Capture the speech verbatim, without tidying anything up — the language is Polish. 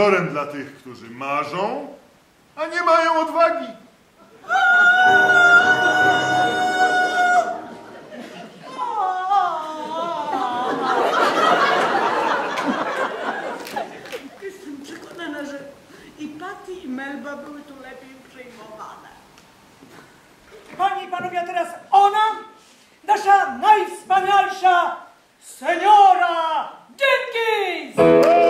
wzorem dla tych, którzy marzą, a nie mają odwagi. Jestem przekonana, że i Patty, i Melba były tu lepiej przyjmowane. Panie i panowie, a teraz ona, nasza najwspanialsza seniora Jenkins!